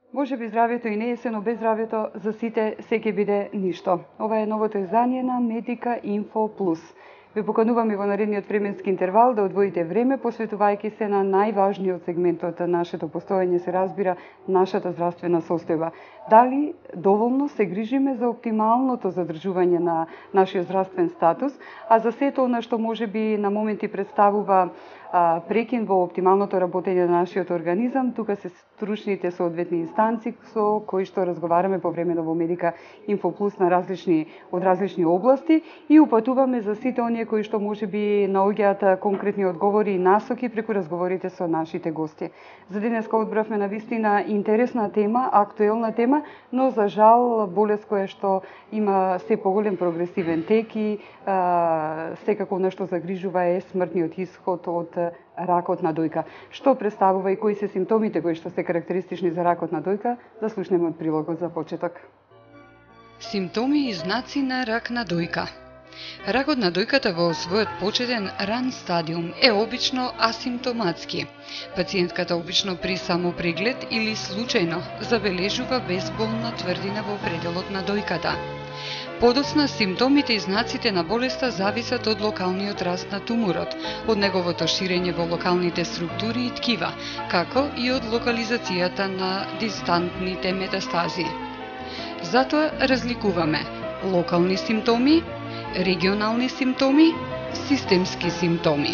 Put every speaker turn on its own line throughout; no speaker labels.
Може би здравјето и не е се, но без здравјето за сите се ќе биде ништо. Ова е новото издание на Медика Инфо Плюс. Ве покануваме во наредниот временски интервал да одвоите време, посветувајќи се на најважниот сегмент од нашето постоење, се разбира, нашата здравствена состојба. Дали доволно се грижиме за оптималното задржување на нашиот здравствен статус, а за сето она што може би на моменти представува прекин во оптималното работење на нашиот организам, тука се стручните соодветни инстанци со кои што разговараме по време во Медика Инфо Плюс на од различни области и упатуваме за сите оние кои што може би наоѓаат конкретни одговори и насоки преку разговорите со нашите гости. За денеска одбравме на вистина интересна тема, актуелна тема, но за жал болест која што има се поголем прогресивен тек и секако нешто загрижува е смртниот исход од ракот на дојка. Што представува и кои се симптомите кои што се карактеристични за ракот на дојка, да слушнеме од прилогот за почеток.
Симптоми и знаци на рак на дојка. Ракот на дојката во својот почетен ран стадиум е обично асимптоматски. Пациентката обично при самопреглед или случајно забележува безболна тврдина во пределот на дојката. Подоцна, симптомите и знаците на болеста зависат од локалниот раст на туморот, од неговото ширење во локалните структури и ткива, како и од локализацијата на дистантните метастази. Затоа разликуваме локални симптоми, регионални симптоми, системски симптоми.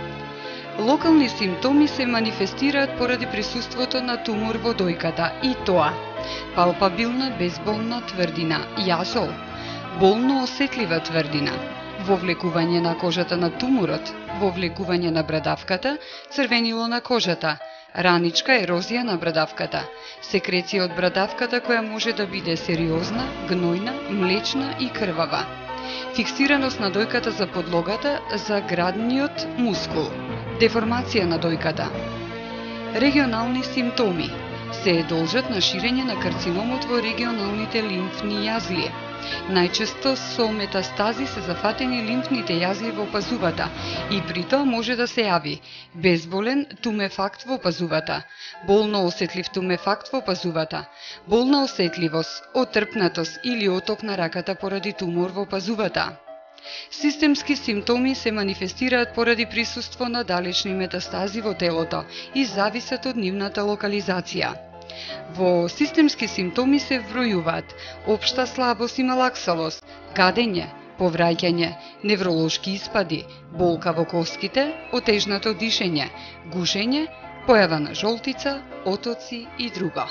Локални симптоми се манифестираат поради присуството на тумор во дојката и тоа: палпабилна безболна тврдина, јасол, болно осетлива тврдина, вовлекување на кожата на туморот, вовлекување на брадавката, црвенило на кожата, раничка ерозија на брадавката, секреција од брадавката која може да биде сериозна, гнојна, млечна и крвава, фиксираност на дојката за подлогата за градниот мускул, деформација на дојката. Регионални симптоми се должат на ширење на карциномот во регионалните лимфни јазли. Најчесто со метастази се зафатени лимфните јазли во пазувата и при тоа може да се јави безболен тумефакт во пазувата, болно осетлив тумефакт во пазувата, болна осетливост, отрпнатост или оток на раката поради тумор во пазувата. Системски симптоми се манифестираат поради присуство на далечни метастази во телото и зависат од нивната локализација. Во системски симптоми се вбројуваат општа слабост и малаксалост, гадење, повраќање, невролошки испади, болка во костките, отежнато дишење, гушење, појава на жолтица, отоци и друго.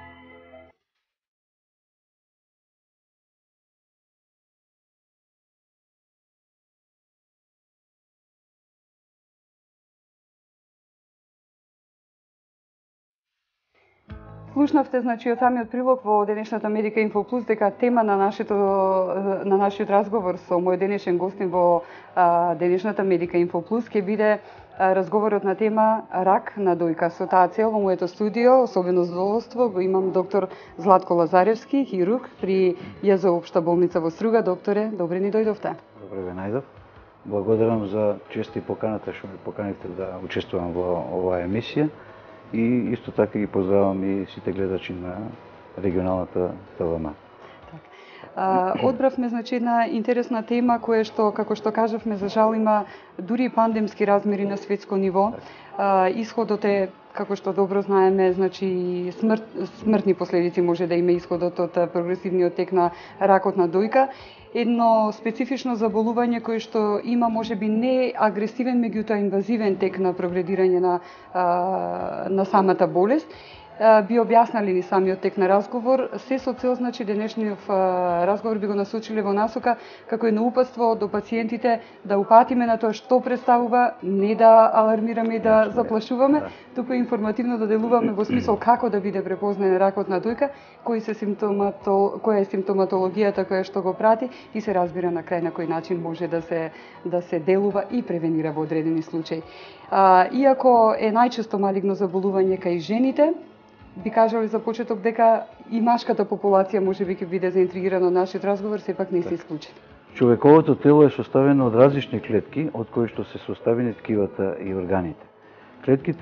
Слушнавте, значи, од самиот прилог во денешната Медика Инфо Плюс дека тема на нашиот разговор со мојот денешен гостин во денешната Медика Инфо Плюс ќе биде разговорот на тема рак на дојка. Со таа цел во моето студио, особено задоволство, го имам доктор Златко Лазаревски, хирург при ЈЗ Општа болница во Струга. Докторе, добре ни дојдовте.
Добре ве најдов. Благодарам за честа и поканата што ме поканивте да учествувам во оваа емисија. И исто така ги поздравам и сите гледачи на регионалната ТВМ.
Одбравме, значи, една интересна тема која што, како што кажавме, за жал има дури пандемски размери на светско ниво. Исходот е, како што добро знаеме, значи смртни последици може да има исходот од прогресивниот тек на ракот на дојка. Едно специфично заболување кое што има можеби не агресивен, меѓутоа инвазивен тек на прогредирање на самата болест. Би објаснали ни самиот тек на разговор, се со цел, значи, денешниот разговор би го насочиле во насока како едно упатство до пациентите да упатиме на тоа што представува, не да алармираме и да заплашуваме, туку информативно да делуваме во смисол како да биде препознаен ракот на дојка, која е симптоматологијата која што го прати и се разбира на крај на кој начин може да се делува и превенира во одредени случаи. Иако е најчесто малигно заболување кај жените, би кажали за почеток дека и машката популација можеби ќе биде заинтригирана од нашиот разговор, сепак не се исклучени.
Човековото тело е составено од различни клетки, од кои што се составени ткивата и органите. Клетките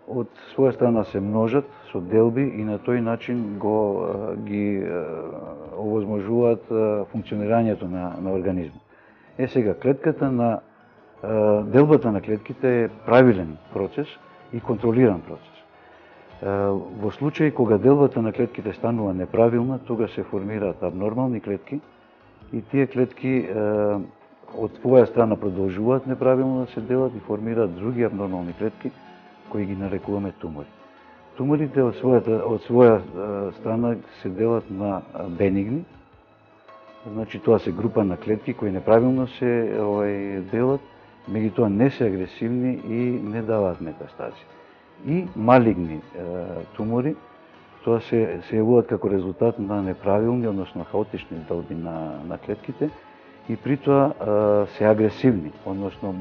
од своја страна се множат со делби и на тој начин ги овозможуваат функционирањето на организмот. Сега, делбата на клетките е правилен процес и контролиран процес. Во случај кога делбата на клетките станува неправилна, тога се формираат абнормални клетки и тие клетки од своја страна продолжуваат неправилно да се делат и формираат други абнормални клетки кои ги нарекуваме тумори. Туморите од своја страна се делат на бенигни, значи тоа се група на клетки кои неправилно се делат, меѓутоа не се агресивни и не даваат метастази. И малигни тумори, тоа се јавуваат како резултат на неправилни, односно хаотични делби на клетките и при тоа се агресивни, односно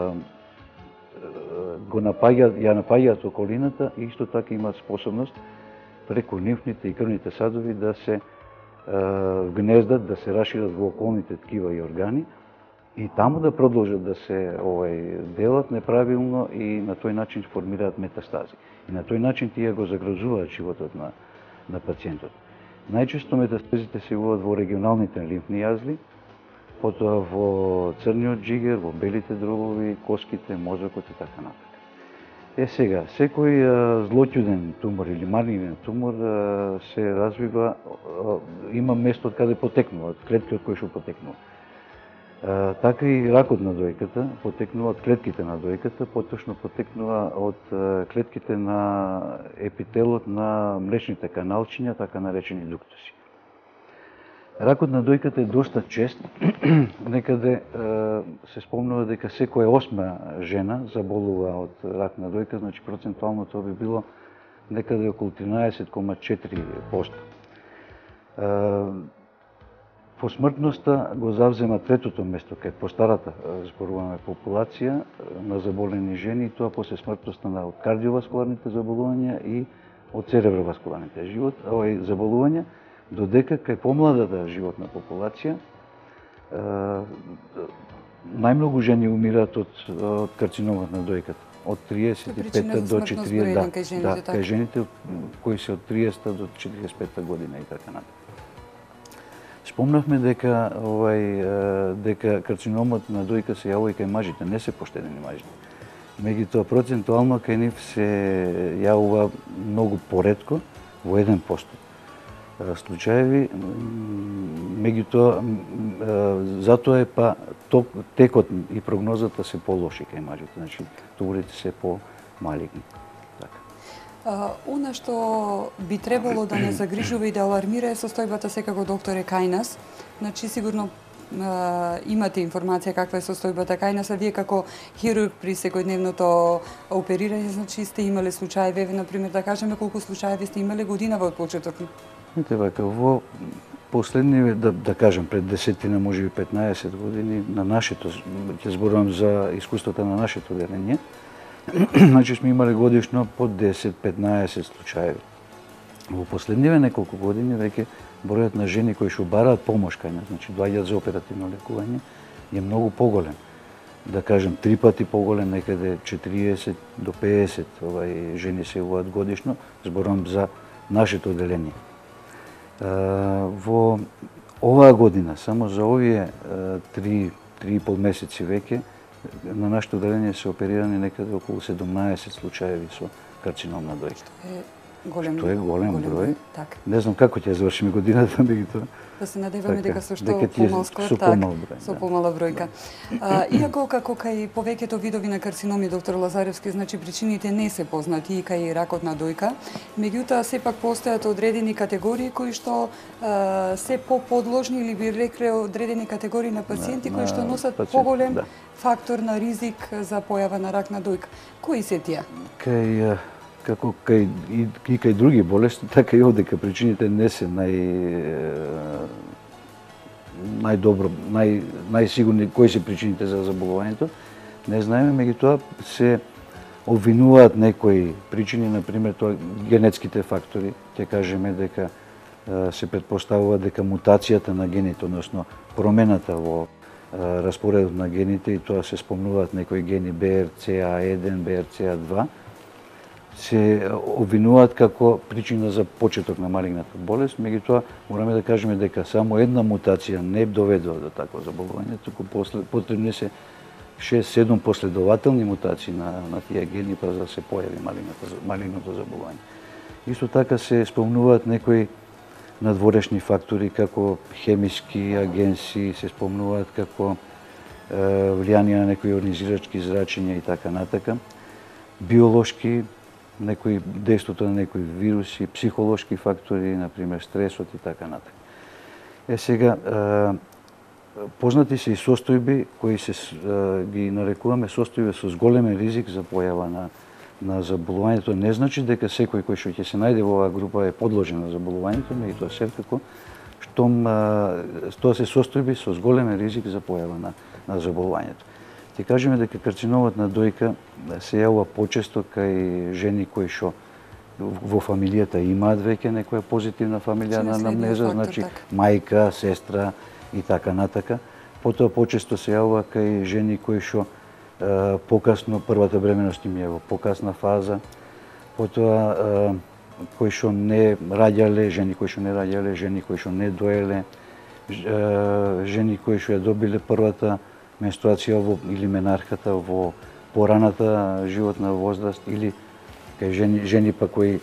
ја напаѓаат околината и исто така имаат способност преку лимфните и крвните садови да се вгнездат, да се рашират во околните ткива и органи и таму да продолжат да се делат неправилно и на тој начин формираат метастази. И на тој начин тие го загрозуваат животот на пациентот. Најчесто метастазите се јавуваат во регионалните лимфни јазли, потоа во црниот џигер, во белите дробови, коските, мозокот и така натаму. Сега, секој злоќуден тумор или малигнен тумор се развива, има место од каде потекнува, од клетки од кои што потекнува. Така и ракот на дојката потекнува од клетките на дојката, поточно потекнува од клетките на епителот на млечните каналчиња, така наречени дуктуси. Ракот на дојката е доста чест, некаде се спомнува дека секоја 8 жена заболува од рак на дојка, значи процентуално тоа би било некаде околу 13,4%. По смртноста го завзема третото место кај постарата зборуваме популација на заболени жени и тоа после смртноста од кардиоваскуларните заболувања и од цереброваскуларните заболувања, додека кај помладата животна популација најмногу жени умираат од карциномот на дојката, од 35 до 40, да, кај жените кои се од 30 до 45 година и така натаму. Спомнавме дека карциномот на дојка се јавува и кај мажите, не се поштедени мажите. Меѓутоа процентуално кај нив се јавува многу поретко, во 1% случаеви, меѓутоа затоа е текот и прогнозата се полоши кај мажите, значи туморите се помалигни.
Она што би требало да не загрижува и да алармира е состојбата секако докторе кај нас. Значи сигурно имате информација каква е состојбата кај нас, а вие како хирург при секојдневното оперирање, значи сте имале случаеви, например да кажеме колку случаеви сте имале годинава од почеток?
Знаете вака, во последни, да кажем, пред 10, може би 15 години, на нашето, ќе зборувам за искуството на нашето одделение, значи сме имале годишно по 10-15 случаеви. Во последниве неколку години веќе бројот на жени кои што бараат помош кај нас, значи доаѓаат за оперативно лекување, е многу поголем. Да кажем, 3 пати поголем, некаде 40 до 50 жени се јавуваат годишно, зборувам за нашето одделение. Во оваа година, само за овие 3,5 месеци веќе, на нашето одделение се оперирани некаде околу 17 случаеви со карцином на дојка. Што е голем број. Не знам како ќе завршиме годината, меѓутоа.
Да се надеваме дека со што помал скор, со помала бројка. Иако како кај повеќето видови на карциноми, доктор Лазаревски, значи причините не се познати и кај ракот на дојка, меѓутоа сепак постојат одредени категории кои што се поподложни или би рекле одредени категории на пациенти кои што носат поголем фактор на ризик за појава на рак на дојка. Кои се тие?
Како и кај други болести, така и овде кај причините не се најсигурни кои се причините за заболувањето. Не знаеме, меѓутоа се обвинуваат некои причини, например тоа генетските фактори. Ќе кажеме дека се претпоставува дека мутацијата на гените, односно промената во распоредот на гените, и тоа се спомнуваат некои гени BRCA1, BRCA2, се обвинуваат како причина за почеток на малигната болест, меѓутоа мораме да кажеме дека само една мутација не доведува до такво заболување, туку потребни се 6-7 последователни мутации на тие гени за да се појави малигното заболување. Исто така се спомнуваат некои надворешни фактори како хемиски агенси, се спомнуваат како влијание на некои ионизирачки зрачења и така натака, биолошки, некои дејството на некои вируси, психолошки фактори, например стресот и така натака. Сега, познати се и состојби кои ги нарекуваме состојби со зголемен ризик за појава на заболувањето. Не значи дека секој кој што ќе се најде во оваа група е подложен на заболувањето, меѓутоа секако штом тоа се состојби со зголемен ризик за појава на заболувањето. Ќе кажеме дека карциномот на дојка се јавува почесто кај жени кои што во фамилијата имаат веќе некоја позитивна фамилијарна анамнеза, значи мајка, сестра и така натака. Потоа почесто се јавува кај жени кои што покасно првата бременост им е во покасна фаза, потоа кои што не раѓале, жени кои што не раѓале, жени кои што не доеле, жени кои што ја добиле првата менструација или менархата во пораната животна возраст, или кај жени па кои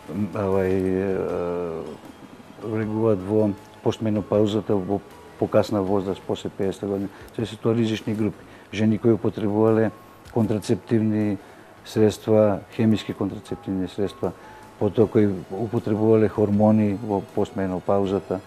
влегуваат во постменопаузата во покасна возраст после 50 години. Се тоа ризични групи. Жени кои употребувале контрацептивни средства, хемиски контрацептивни средства, потоа кои употребувале хормони во постменопаузата.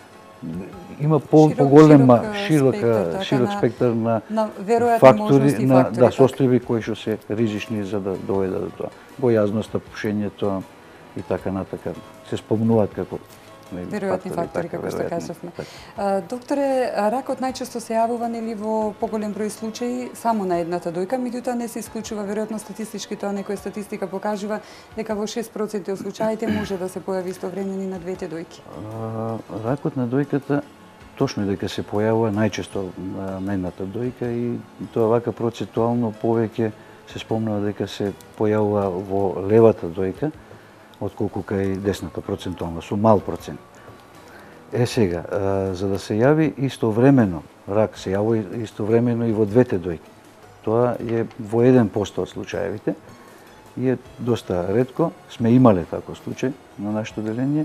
Има поголема широк спектар на фактори, на состојби кои што се ризични за да доведат до тоа. Бојазноста, пушењето и така натака се спомнуваат како
веројатни фактори, како што кажавме. Докторе, ракот најчесто се јавува нели во поголем број случаи само на едната дојка, меѓутоа не се исклучува веројатно статистички, тоа некоја статистика покажува дека во 6% од случаите може да се појави истовремено и на двете дојки.
Ракот на дојката точно е дека се појавува најчесто на едната дојка и тоа вака процентуално повеќе се спомнува дека се појавува во левата дојка, отколку кај десната процентуално, со мал процент. Сега, за да се јави истовремено, рак се јавува истовремено и во двете дојки. Тоа е во 1% од случаевите и е доста ретко. Сме имале таков случај на нашето деление.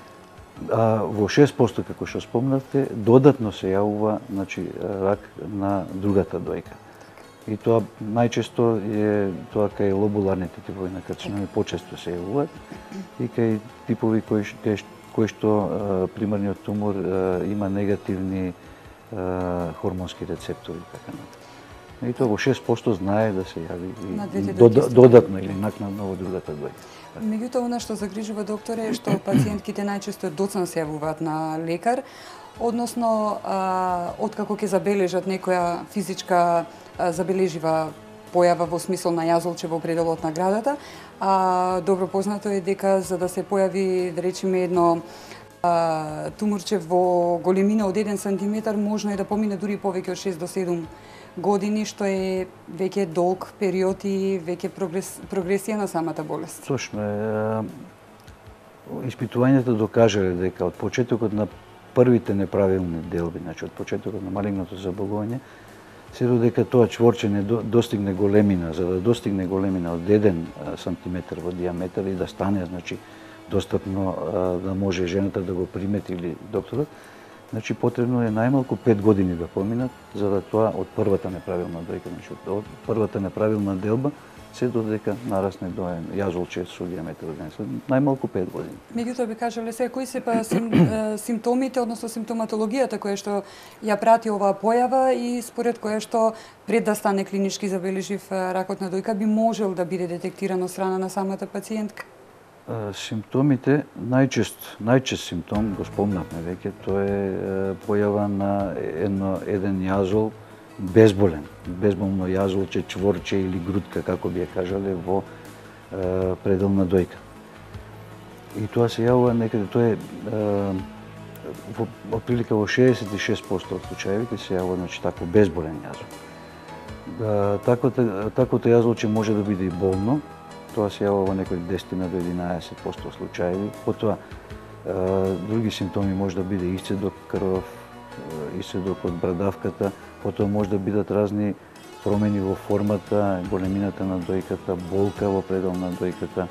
А во 6%, како што спомнавте, додатно се јавува рак на другата дојка. И тоа најчесто е тоа кај лобуларните типови на карциноми почесто се јавуваат и кај типови кои што примарниот тумор има негативни хормонски рецептори и така натаму. И тоа во 6% знае да се јави и додатно или накнадно во другата дојка.
Меѓутоа, она што загрижува докторе е што пациентките најчесто доцна се јавуваат на лекар, односно откако ќе забележат некоја физичка забележива појава во смисол на јазолче во пределот на градата. Добро познато е дека за да се појави, да речеме, едно туморче во големина од 1 сантиметар, можно е да помине дури повеќе од 6 до 7 години, што е веќе долг период и веќе прогресија на самата болест.
Точно е. Испитувањата докажале дека од почетокот на првите неправилни делби, значи од почетокот на малигното заболување, се додека тоа чворче не достигне големина, за да достигне големина од 1 сантиметар во диаметар и да стане, значи, достапно да може жената да го примети или докторот, значи потребно е најмалку 5 години да поминат, за да тоа од првата неправилна дојка, значи од првата неправилна делба, се додека нарасне до јазолче со диаметар од 1, најмалку 5 години.
Меѓутоа би кажале се кои се па симптомите, односно симптоматологијата која што ја прати оваа појава и според која што пред да стане клинички забележив ракот на дојка би можел да биде детектиран од страна на самата пациентка?
Симптомите, најчест симптом, го спомнавме веќе, тоа е појава на еден јазол безболно јазолче, чворче или грудка, како би ја кажале, во пределна дојка. И тоа се јавува некаде, тоа е отприлика во 66% од случаевите се јавува, значи, тако безболен јазол. Такото јазолче може да биде и болно, тоа се јавува во некои 10 до 11% случаеви. Потоа други симптоми може да биде исцедок крвав, исцедок од брадавката, потоа може да бидат разни промени во формата, големината на дојката, болка во предел на дојката,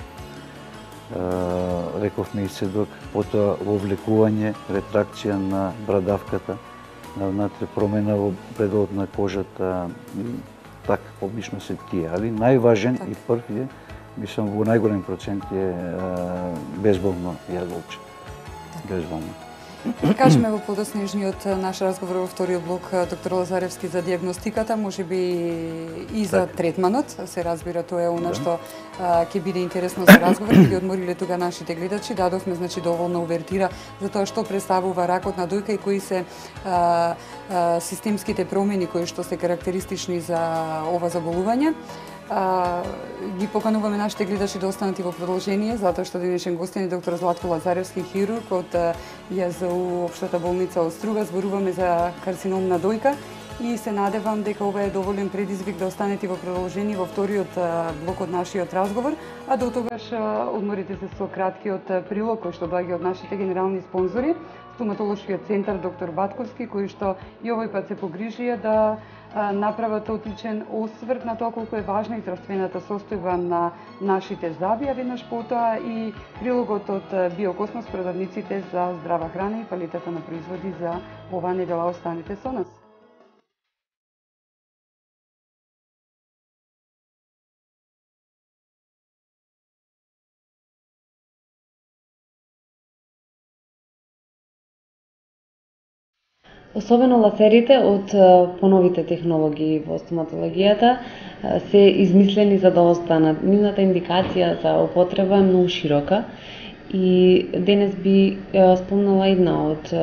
рековме исцедок, потоа вовлекување, ретракција на брадавката, навнатре промена во пределот на кожата, така, обично се тие, али најважен и прв е, мислам, во најголем процент е безболно јаголче. Безболно.
Кажеме во подоснежниот наш разговор во вториот блок, доктор Лазаревски, за диагностиката, може би и за третманот. Се разбира, тоа е она што ќе биде интересно за разговор. Ги одмориле тука нашите гледачи, дадовме доволно увертира за тоа што представува ракот на дојка и кои се системските промени кои што се карактеристични за ова заболување. Ги покануваме нашите гледачи да останат и во продолжение, затоа што денешен гостин е доктор Златко Лазаревски, хирург од ЈЗУ Општата болница од Струга. Зборуваме за карцином на дојка и се надевам дека ова е доволен предизвик да останете во продолжение во вториот блок од нашиот разговор, а до тогаш одморите се со краткиот прилог кој што доаѓа од нашите генерални спонзори, стоматолошкиот центар доктор Батковски, кои што и овој пат се погрижија да направат отличен осврт на тоа колку е важна и здравствената состојба на нашите заби, а веднаш потоа и прилогот од Биокосмос, продавниците за здрава храна и квалитета на производи за оваа недела. Останете со нас.
Особено ласерите од поновите технологии во стоматологијата се измислени за да останат. Нивната индикација за употреба е многу широка и денес би спомнала една од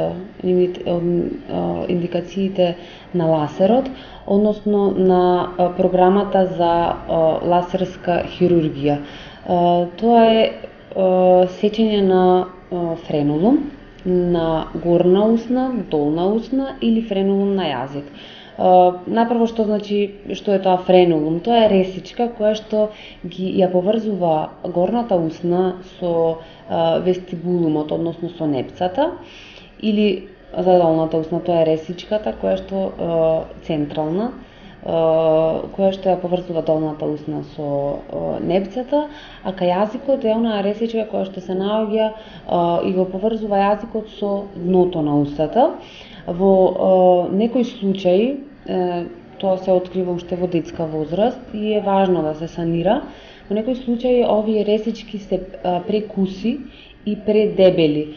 индикациите на ласерот, односно на програмата за ласерска хирургија. Тоа е сечење на френулум, на горна усна, долна усна или френулум на јазик. Напрво што е тоа френулум? Тоа е ресичка која што ја поврзува горната усна со вестибулумот, односно со непцата, или за долната усна тоа е ресичката која што централна, која што ја поврзува долната усна со непцата, а кај јазикот е онаа ресичка која што се наоѓа и го поврзува јазикот со дното на устата. Во некои случаи, тоа се открива уште во детска возраст и е важно да се санира, во некои случаи овие ресички се прекуси и предебели.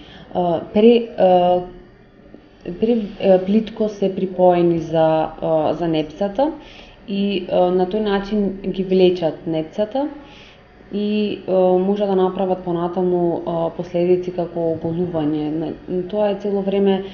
Плитко се припоени за непцата и на тој начин ги влечат непцата и може да направат понатаму последици како оголување. Тоа е цело време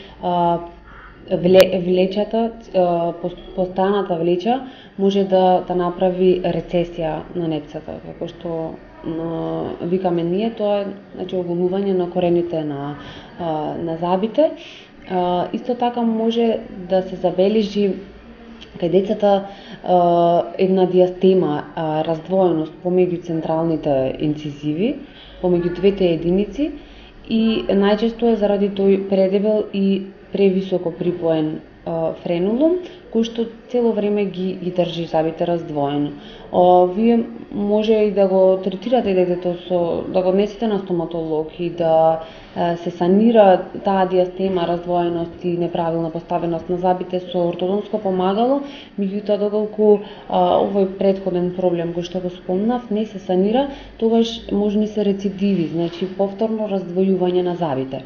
влечата, постојаната влеча може да направи рецесија на непцата, како што викаме ние, тоа е оголување на корените на забите. Исто така може да се забележи кај децата една диастема, раздвоеност помеѓу централните инцизиви, помеѓу двете единици и најчесто е заради тој предебел и превисоко припоен френулум, кој што цело време ги држи забите раздвоено. Вие може и да го третирате детето да го однесете на стоматолог и да се санира таа диастема, раздвоеност и неправилна поставеност на забите со ортодонско помагало, меѓутоа доколку овој претходен проблем кој што го спомнав не се санира, тогаш може не се рецидиви, значи повторно раздвојување на забите.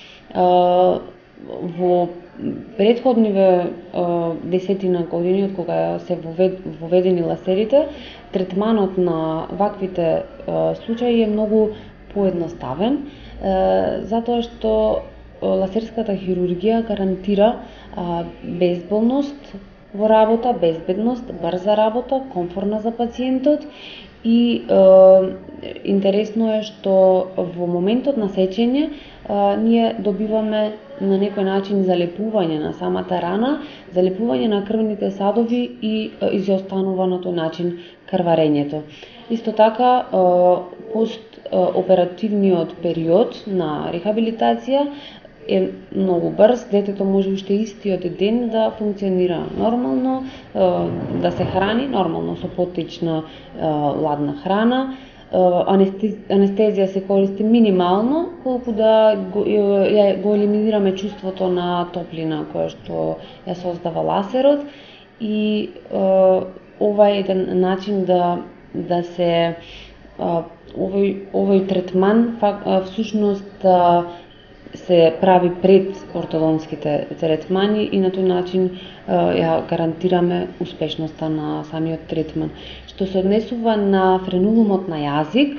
Во претходниве десетина години од кога се воведени ласерите, третманот на ваквите случаи е многу поедноставен, затоа што ласерската хирургија гарантира безболност во работа, безбедност, брза работа, комфортна за пациентот и интересно е што во моментот на сечење ние добиваме на некој начин залепување на самата рана, залепување на крвните садови и изостанува на тој начин крварењето. Исто така, постоперативниот период на рехабилитација е многу брз, детето може уште истиот ден да функционира нормално, да се храни нормално со поттична ладна храна. Анестезија се користи минимално, колку да го елиминираме чувството на топлина која што ја создава ласерот, и ова е еден начин да се овој третман всушност се прави пред ортодонските третмани, и на тој начин ја гарантираме успешноста на самиот третман. Што се однесува на френулумот на јазик,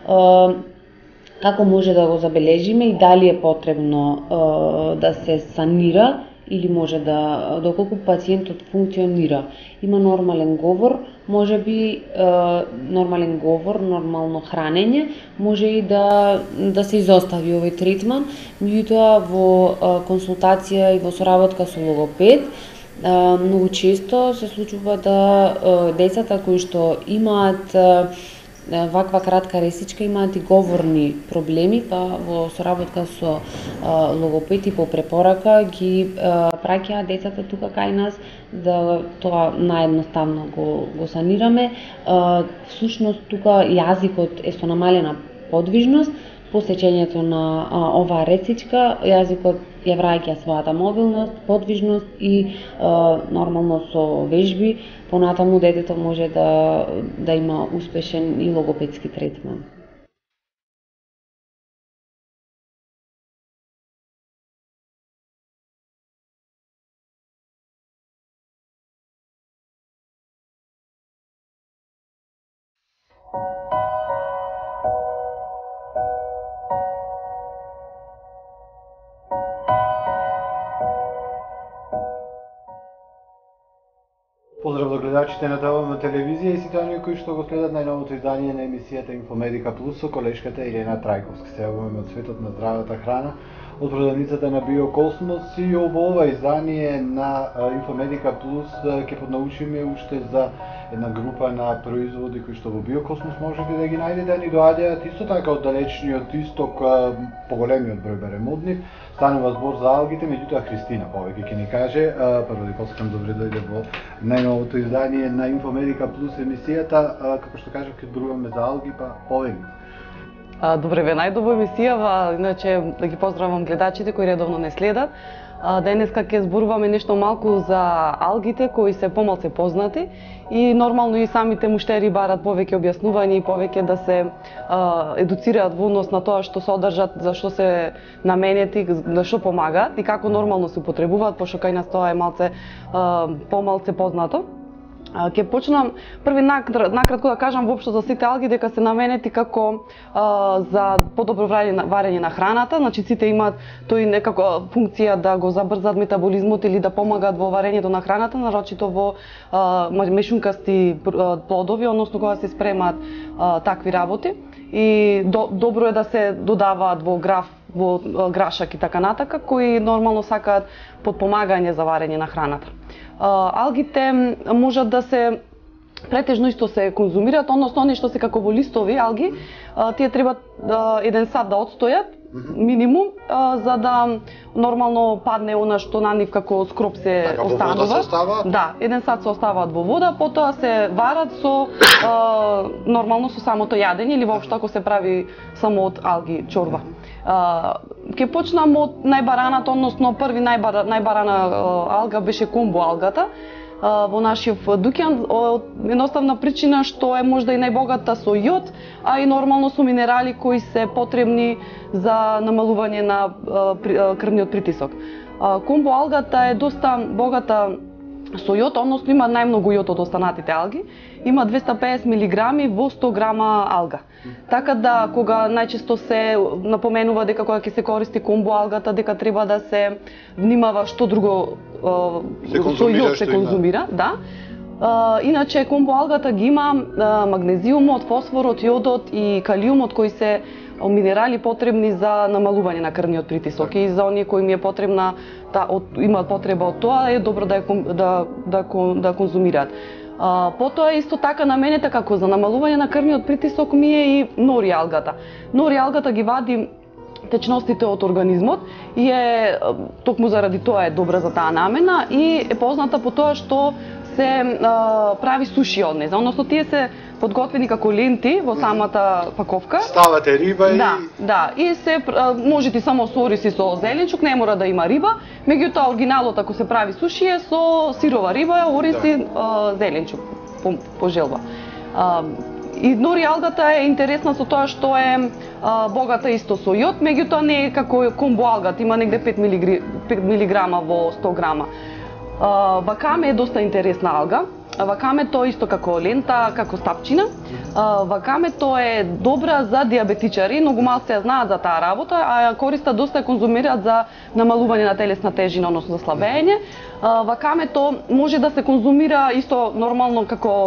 како може да го забележиме и дали е потребно да се санира или може доколку пациентот функционира, има нормален говор, може би нормален говор, нормално хранење, може и да се изостави овој третман, меѓутоа во консултација и во соработка со логопед, многу често се случува да децата кои што имаат ваква кратка ресичка имаат и говорни проблеми, па во соработка со логопед и по препорака ги праќаат децата тука кај нас да тоа наедноставно го санираме. Всушност тука јазикот е со намалена подвижност. По сечењето на оваа ресичка, јазикот ја враќа својата мобилност, подвижност и нормално со вежби понатаму детето може да има успешен и логопедски третман.
Поздрав до гледачите на ТВМ телевизија и сите оние кои што го следат најновото издание на емисијата Инфомедика Плюс со колешката Ирена Трајковска. Се јавуваме од светот на здравата храна, од продавницата на Биокосмос, и во ова издание на Инфомедика Плюс ќе поднаучиме уште за една група на производи кои што во Биокосмос можете да ги најдете, а ни доаѓаат исто така од далечниот исток, поголемиот број барем од нив. Станува збор за алгите, меѓутоа Христина повеќе ќе ни каже. Прво ви посакам добре дојде во најновото издание на Инфомедика Плюс емисијата. Како што кажав, ќе зборуваме за алги, па повеќе.
Добре ве најдо во емисијава, иначе да ги поздравам гледачите кои редовно не следат. Денеска ќе зборуваме нешто малку за алгите кои се помалку познати, и нормално и самите муштери барат повеќе објаснување и повеќе да се едуцираат во однос на тоа што содржат, за што се наменети, за што помагаат и како нормално се употребуваат, пошто кај нас тоа е малце помалку познато. Ќе почнам први накратко да кажам воопшто за сите алги дека се наменети како за подобро варење на храната, значи сите имаат тој некако функција да го забрзат метаболизмот или да помагаат во варењето на храната, нарочито во мешункасти плодови, односно кога се спремаат такви работи. И добро е да се додаваат во грашак и така натака, кои нормално сакаат подпомагање за варење на храната. Алгите можат да се претежно исто се конзумираат, односно оние што се како во листови алги, тие треба 1 сат да отстојат минимум, за да нормално падне она што на нив како скроп се останува. Да, 1 сат се оставаат во вода, потоа се варат со нормално со самото јадење или воопшто ако се прави само од алги чорба. Ќе почнам од најбараната, односно први најбарана алга беше комбо алгата во нашиот дуќан, од едноставна причина што е можда и најбогата со јод, а и нормално со минерали кои се потребни за намалување на крвниот притисок. Комбо алгата е доста богата со јод, односно има најмногу јод од останатите алги, има 250 милиграми во 100 грама алга. Така да кога најчесто се напоменува дека кога ќе се користи комбо алгата дека треба да се внимава што друго со јод се конзумира, да. Иначе комбо алгата ги има магнезиумот, фосфорот, јодот и калиумот кои се минерали потребни за намалување на крвниот притисок, и за оние кои ми е потребна имаат потреба од тоа, е добро да конзумираат. Потоа исто така наменета како за намалување на крвниот притисок ми е и нори алгата. Нори алгата ги вади течностите од организмот и е токму заради тоа е добра за таа намена и е позната по тоа што се прави суши од неа, односно тие се подготвени како ленти во самата паковка.
Ставате риба и...
Да, и се можете само со ориз и со зеленчук, не мора да има риба, меѓутоа оригиналот ако се прави суши е со сирова риба, ориз и зеленчук по желба. И нори алгата е интересна со тоа што е богата исто со јод, меѓутоа не е како комбо алгата, има негде 5 милиграма во 100 грама. Вакаме е доста интересна алга. Вакамето исто како лента, како стапчина. Вакамето е добра за диабетичари, многу малку се знаат за таа работа, а ја користат доста ја конзумираат за намалување на телесна тежина, односно за слабење. Вакамето може да се конзумира исто нормално како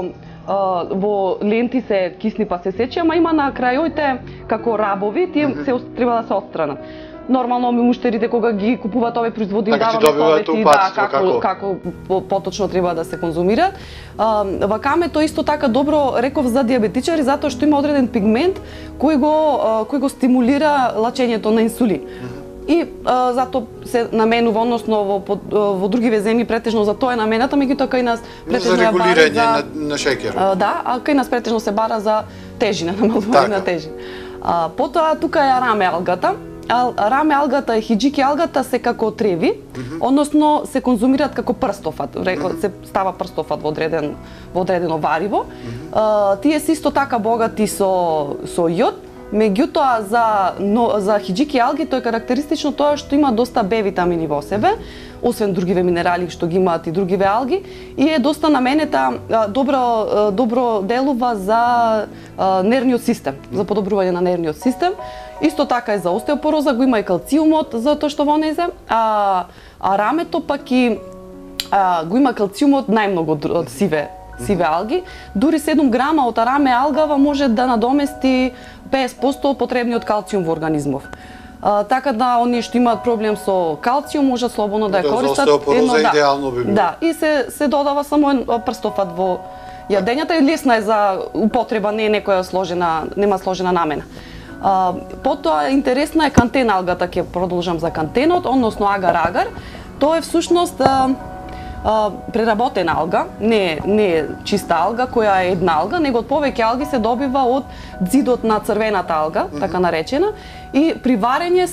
во ленти се кисни па се сечи, ама има на крајоите како рабови, тие се треба да се отстранат. Нормално муштерите кога ги купуваат овие производи им даваме совети како поточно треба да се конзумираат. Вакамето исто така добро реков за диабетичари затоа што има одреден пигмент кој го стимулира лачењето на инсулин. И затоа се наменува, односно во другиве земји претежно за тоа е намената, меѓутоа кај нас претежно
за регулирање на шеќер.
Да, а кај нас претежно се бара за тежина, намалување на тежина. Потоа тука е раме алгата. Раме алгата и хиџики алгата се како треви, односно се конзумираат како прстофат, се става прстофат во одредено вариво. Тие се исто така богати со јод, меѓутоа за хиџики алги тоа е карактеристично тоа што има доста Б витамини во себе, освен другиве минерали што ги имаат и другиве алги, и е доста наменета добро делува за нервниот систем, за подобрување на нервниот систем. Исто така е за остеопороза, го има и калциумот затоа што во незе, а рамето пак и го има калциумот најмногу од сиве алги. Дури 7 грама од раме алгава може да надомести 50% потребниот калциум во организмов. Така да оние што имаат проблем со калциум може слободно да ја користат.
За остеопороза идеално би било.
Да, и се додава само прстофат во јадењата и лесна е за употреба, не е нема сложена намена. Потоа интересна е кантен алгата, ќе продолжам за кантенот, односно агар-агар. Тоа е всушност преработена алга, не е чиста алга која е една алга, него од повеќе алги се добива од ѕидот на црвената алга, така наречена, и при варење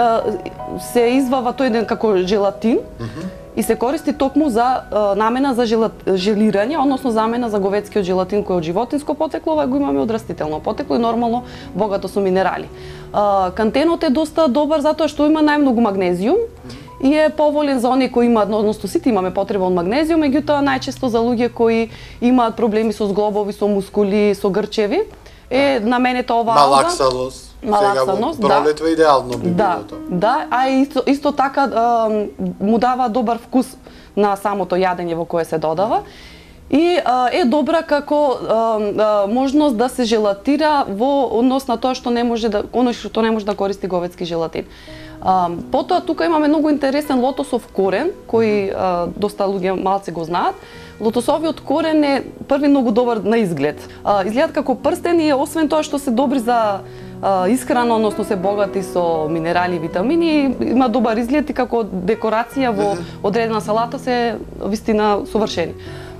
се извава тој еден како желатин и се користи токму за намена за желирање, односно замена за говедскиот желатин кој е од животинско потекло, ова го имаме од растително потекло и нормално богато со минерали. Кантенот е доста добар затоа што има најмногу магнезиум и е поволен за оние кои имаат, односно сите имаме потреба од магнезиум, меѓутоа најчесто за луѓе кои имаат проблеми со зглобови, со мускули, со грчеви, е наменета оваа алга.
Малаксаност, пролетва идеално би било тоа.
Да, а исто така му дава добар вкус на самото јадење во кое се додава. И е добра како можност да се желатира во однос на тоа што не може да користи говедски желатин. Потоа тука имаме многу интересен лотосов корен, кој доста луѓе малце го знаат. Лотосовиот корен е први многу добар на изглед. Изгледат како прстен и освен тоа што се добри за исхрана, односно се богати со минерали и витамини, има добар изглед и како декорација во одредена салата се вистина совршени.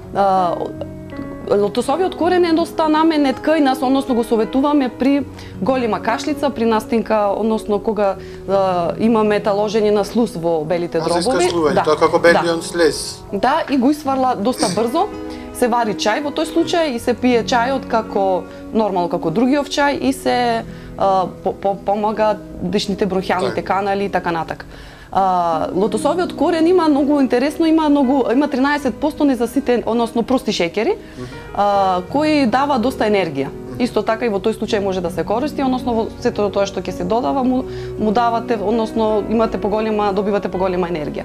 Лотосовиот корен е доста наменет кај нас, односно го советуваме при голема кашлица, при настинка, односно кога имаме таложење на слуз во белите дробови.
Тоа како белион слез.
Да, и го исфарла доста брзо. Се вари чај во тој случај и се пие чајот како нормално како другиот чај и се помага дишните бронхијалните канали и така натака. Лотосовиот корен има многу интересно, има 13% незаситен, односно прости шеќери, кои дава доста енергија. Исто така и во тој случај може да се користи, односно во сето тоа што ќе се додава му давате, односно добивате поголема енергија.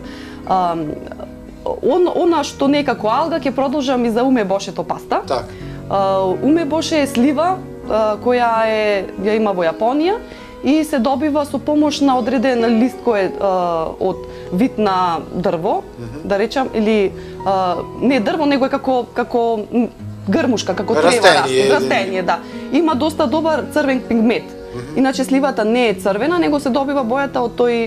Она што не е како алга, ќе продолжам и за умебошето паста.
Так.
Умебоше е слива која ја има во Јапонија и се добива со помош на одреден лист кој е од вид на дрво, да речам, или не дрво, него е како грмушка, како трева, растение, да. Има доста добар црвен пигмент. Иначе сливата не е црвена, него се добива бојата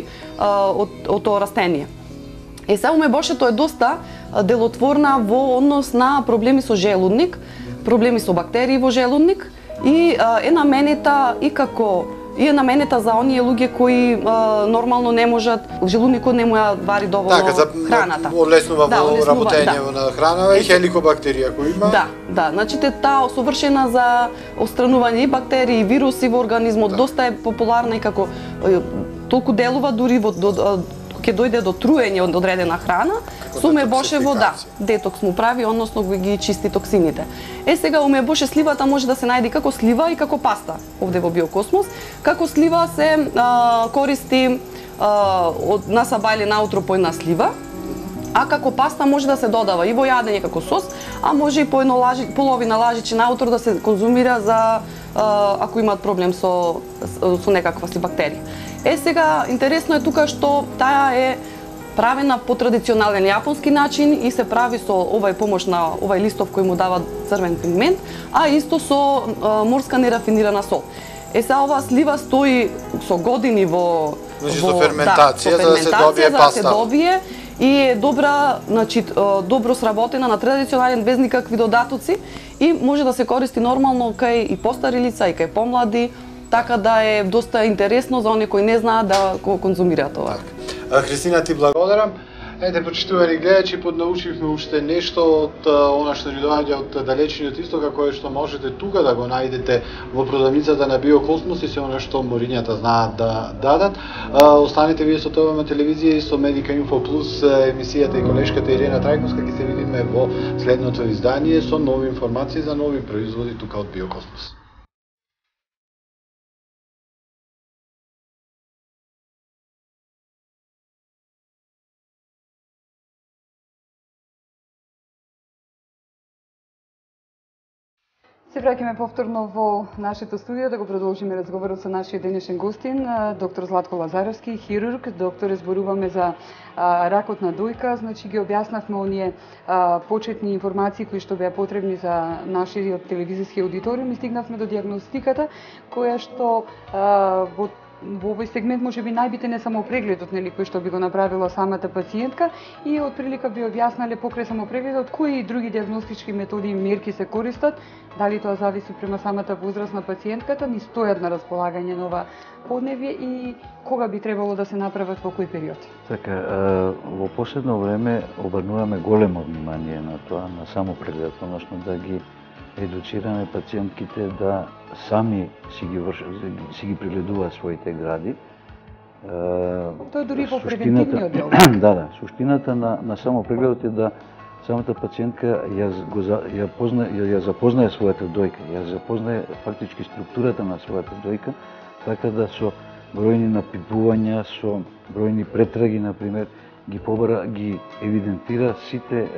од тоа растение. Сега умебошето е доста делотворна во однос на проблеми со желудник, проблеми со бактерии во желудник и е наменета е наменета за оние луѓе кои нормално не можат, желудникот не му ја вари доволно храната.
Олеснува во работење на храна и хеликобактерија кои има.
Да, значи таа совршена за отстранување и бактерии, и вируси во организмот, доста е популарна и како толку делува дури ќе дојде до труење од одредена храна, со умебошево детокс му прави, односно ги чисти токсините. Сега умебоше сливата може да се најде како слива и како паста овде во Биокосмос. Како слива се користи од насаба или наутро по една слива, а како паста може да се додава и во јадење како сос, а може и по половина лажиче наутро да се конзумира за ако имаат проблем со некаква си бактерија. Сега интересно е тука што таа е правена по традиционален јапонски начин и се прави со помош на овај листов кој му дава црвен пигмент, а исто со морска нерафинирана сол. Сега оваа слива стои со години во
ферментација за да се добие
и е добра, значи добро сработена на традиционален без никакви додатоци и може да се користи нормално кај и постари лица и кај помлади, така да е доста интересно за оние кои не знаат да го конзумираат ова.
Христина, ти благодарам. Почитувани гледачи, поднаучивме уште нешто од она што ни доаѓа од далечниот исток, кое што можете тука да го најдете во продавницата на Биокосмос и се она што морињата знаат да дадат. Останете вие со ТВ телевизија и со Медика Инфо Плюс, емисијата и колешката Ирена Трајковска, ќе се видиме во следното издание со нови информации за нови производи тука од Биокосмос.
Се враќаме повторно во нашето студио да го продолжиме разговорот со нашиот денешен гостин, доктор Златко Лазаровски, хирург. Доктор, зборуваме за ракот на дојка, значи ги објаснавме оние почетни информации кои што беа потребни за нашиот телевизиски аудиториум и стигнавме до дијагностиката, која што во овој сегмент може би најбитен е само прегледот, кој што би го направила самата пациентка и од прилика би објаснале покрај само прегледот кои други дијагностички методи и мерки се користат, дали тоа зависи према самата возраст на пациентката, ни стојат на располагање на ова подневје и кога би требало да се направат во кој период.
Така, во последно време обрнуваме големо внимание на тоа, на само преглед, односно да ги едуцираме пациентките да сами си ги прегледуваат своите гради.
Тоа дури во превентивниот дел.
Да, суштината на само прегледот е да самата пациентка ја запознае својата дојка, ја запознае фактички структурата на својата дојка, така да со бројни напипувања, со бројни претраги, например, ги евидентира сите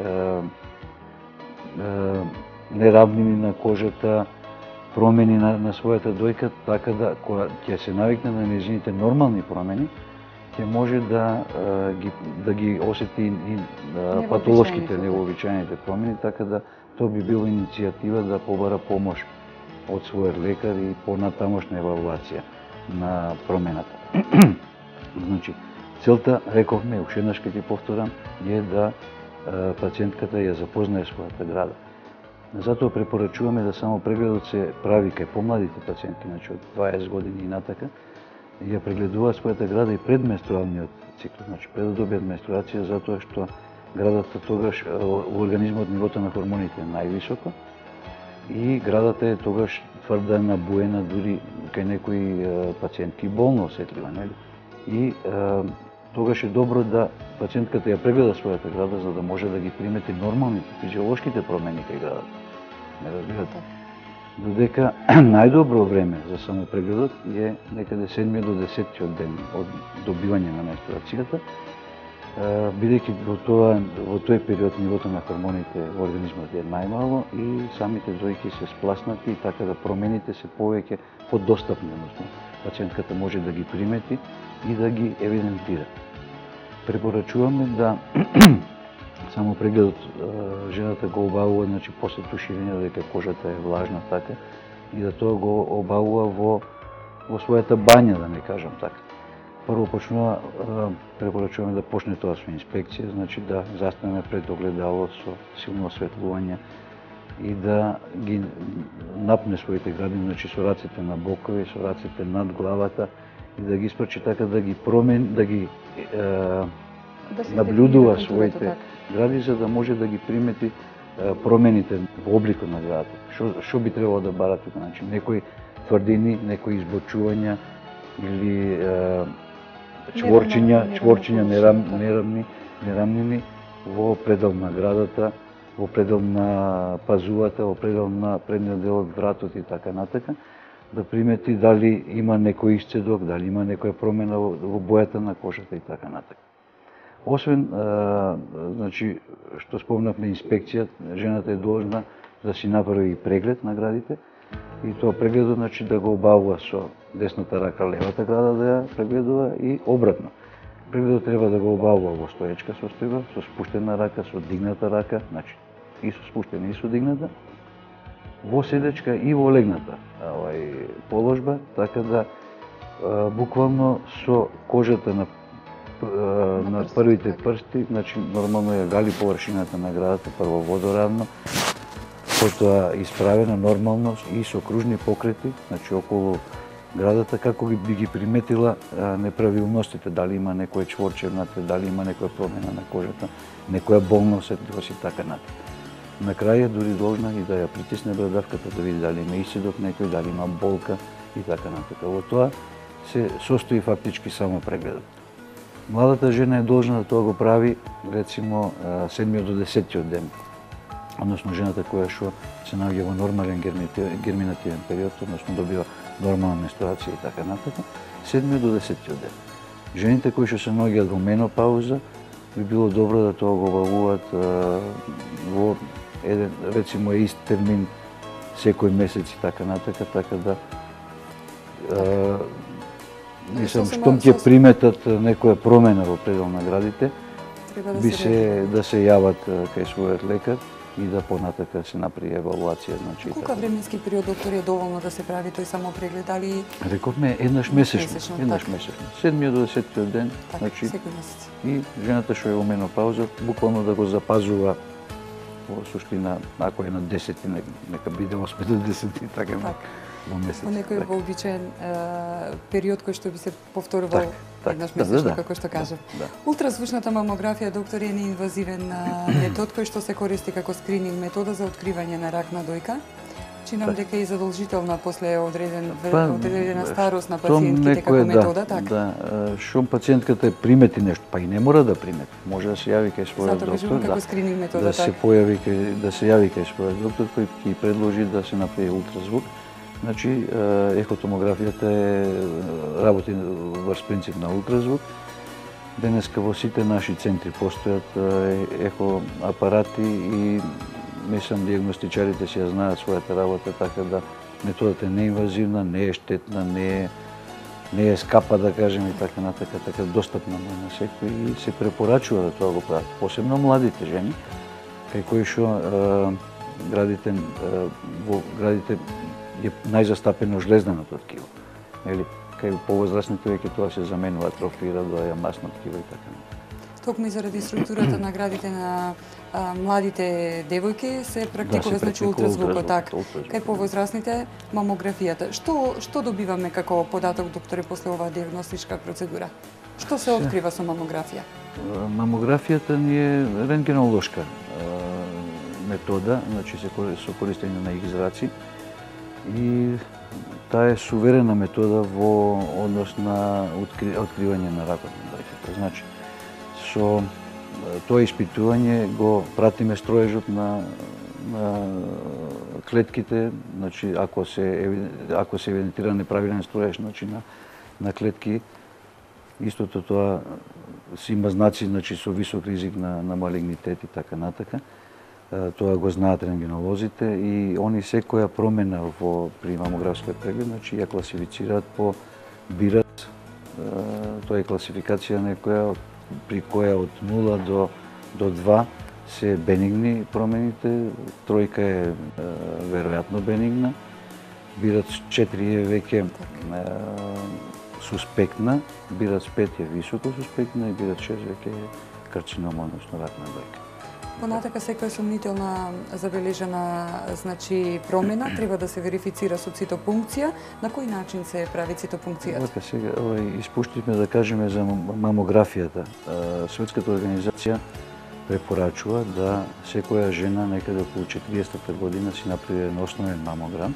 неравнини на кожата, промени на својата дојка, така да кога ќе се навикне на нејзините нормални промени, ќе може да ги осети и патолошките, невообичаените промени, така да тоа би била иницијатива да побара помош од својот лекар и понатамошна евалуација на промената. Значи, целта, рековме, уште еднаш ќе ти повторам, е да пациентката ја запознае својата града. Затоа препорачуваме да само прегледот се прави кај помладите пациентки, значи од 20 години и натака, ја прегледуваат својата града и пред менструалниот циклус, значи пред да добијат менструација, затоа што градата тогаш во организмот нивото на хормоните е највисоко и градата е тогаш тврда набуена, дури кај некои пациентки болно осетлива, нели? И тогаш е добро да пациентката ја прегледа својата града за да може да ги примети нормалните физиолошките промени кај градата. Не разбирате? Додека најдобро време за самопрегледот е некаде 7 до 10 ден од добивање на менструацијата, бидејќи во тој период нивото на хормоните во организмот е најмало и самите дојки се спласнати, така да промените се повеќе подостапни, односно пациентката може да ги примети и да ги евидентира. Препорачуваме да само прегледот жената го обавува, значи после туширање дека кожата е влажна така и да тоа го обавува во својата бања, да не кажам така. Прво препорачуваме да почне тоа со инспекција, значи да застанеме пред огледало со силно осветлување и да ги напне своите градини, значи со рацете на бокови, со рацете над главата и да ги испрачи така да ги наблюдува своите гради, за да може да ги примети промените во обликот на градата. Што би требало да бара тука, значи некои тврдини, некои избочувања или чворчиња нерамнини во предел на градата, во предел на пазувата, во предел на предниот дел од вратот и така натака, да примети дали има некој исцедок, дали има некоја промена во бојата на кожата и така натака. Освен, значи, што спомнавме инспекција, жената е должна да си направи и преглед на градите и тоа прегледот, значи, да го обавува со десната рака, левата града да ја прегледува и обратно. Прегледот треба да го обавува во стоечка состојба, со спуштена рака, со дигната рака, значи и со спуштена и со дигната, во седечка и во легната положба, така да буквално со кожата на првите прсти, значи нормално ја гали површината на градата, прво водоравно, потоа исправена нормално и со кружни покрети, значи околу градата, како би ги приметила неправилностите, дали има некој чворче внатре, дали има некоја промена на кожата, некоја болна осетливост и така натаму. На крај е дури должна и да ја притисне брадавката да види дали има исцедок некој, дали има болка и така натака. Во тоа се состои фактички само прегледот. Младата жена е должна да тоа го прави, рецимо, 7 до 10 ден. Односно, жената која што се наоѓа во нормален герминативен период, односно добива нормална менструација и така натака, 7 до 10 ден. Жените кои што се наоѓаат во менопауза, би било добро да тоа го обавуваат во еден, рецимо, ист термин секој месец и така натака, така да мислам, штом ќе приметат некоја промена во предел на градите, би се да се јават кај својот лекар и да понатака се направи евалуација. Значи,
колку временски период, доктор, е доволно да се прави тој само преглед, дали
рековме еднаш месечно, 7 до 10 ден,
так,
значи
секој месец.
И жената што е во менопауза, буквално да го запазува во суштина, ако е на 10, нека биде 8 до 10 и така во месец.
Во некој вообичаен период кој што би се повторувал еднаш месечно, како што кажав. Ултразвучната мамографија, доктор, е неинвазивен метод кој што се користи како скрининг метода за откривање на рак на дојка. Чинам дека е задолжителна после одредена старост на пациентките како метода, така?
Да, шо пациентката примети нешто, па и не мора да примети. Може да се јави кај својот доктор,
како скрининг метода,
да се јави кај својот доктор кој ќе предложи да се направи ултразвук. Значи, ехотомографијата работи врз принцип на ултразвук. Денеска во сите наши центри постојат ехоапарати и мислам диагностичарите си ја знаат својата работа, така да методата е неинвазивна, не е штетна, не е скапа, да кажем, и така натака, така достапна на секој и се препорачува да тоа го прават. Посебно младите жени, кај кои што во градите е најзастапено жлезданото ткиво. Нели, кај повозрастните веќе тоа се заменува, атрофира, доаѓа масно ткиво и така натака.
Токму и заради структурата на градите на младите девојки се практикува, значи, ултразвукот, така. Кај повозрастните мамографијата. Што добиваме како податок, докторе, после оваа диагностичка процедура? Што се открива со мамографија?
Мамографијата ни е рентгенолошка метода, значи со користење на X-раци, и таа е суверена метода во однос на откривање на ракот на дојката. Значи, со тоа испитување го пратиме строежот на клетките, значи ако се евидентира неправилен строеж, значи на клетки, истото тоа си има знаци, значи со висок ризик на малигнитет и така натака. Тоа го знаат рентгенолозите и они секоја промена при мамографскиот преглед, значи ја класифицираат по бират, тоа е класификација некоја при која од 0 до 2 се бенигни промените, тројка е веројатно бенигна, бират 4 е веќе суспектна, бират 5 е високо суспектна и бират 6 веќе е карцинома, односно рак на дојка.
Понатака секоја сомнителна забележана промена треба да се верифицира со цитопункција. На кој начин се прави цитопункцијата?
Така сега испуштивме да кажеме за мамографијата. Светската организација препорачува да секоја жена некаде околу 40-та година си направи еден основен мамограм,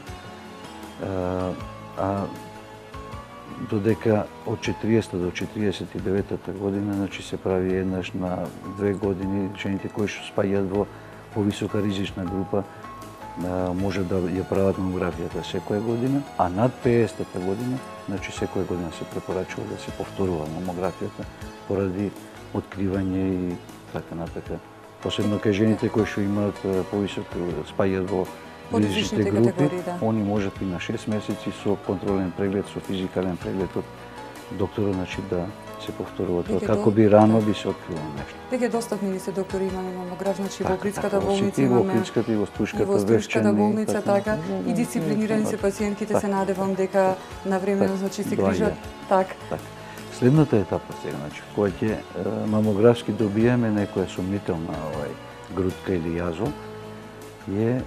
а додека од 40 до 49 година, значи се прави еднаш на 2 години, жените кои што спаѓаат во повисока ризична група може да ја прават мамографијата секоја година, а над 50-та година, значи секоја година се препорачува да се повторува мамографијата поради откривање и така натака. Посебно кај жените кои што имаат повисоко спаѓаат во ризичните групи, они можат и на 6 месеци со контролен преглед, со физикален преглед од докторот, значи да се повторува тоа, како би рано би се открило нешто.
Веќе достапни ли се доктори, имаме мамограф, значи во Охридската болница
имаме. И во Охридската и во Стужката
болница, така, и дисциплинирани се пациентките, се надевам дека навремено, значи се грижат. Така.
Следната етапа сега, значи, кога ќе мамографски добиеме некоја сомнителна грудка или јазо, е